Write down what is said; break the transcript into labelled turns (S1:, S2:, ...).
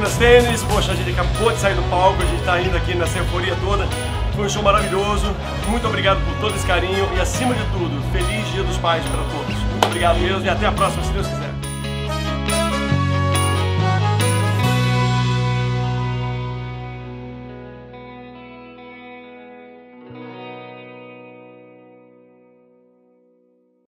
S1: bandas Tênis, poxa, a gente acabou de sair do palco, a gente tá indo aqui nessa euforia toda. Foi um show maravilhoso, muito obrigado por todo esse carinho e acima de tudo, feliz Dia dos Pais para todos. Muito obrigado mesmo e até a próxima, se Deus quiser.